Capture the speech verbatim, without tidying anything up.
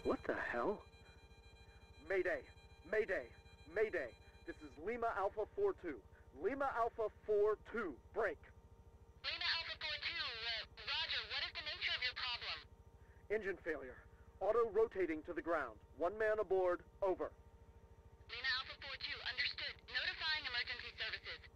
What the hell? Mayday! Mayday! Mayday! This is Lima Alpha four two. Lima Alpha four two. Break. Lima Alpha four two, uh, Roger, what is the nature of your problem? Engine failure. Auto-rotating to the ground. One man aboard. Over. Lima Alpha four two, understood. Notifying emergency services.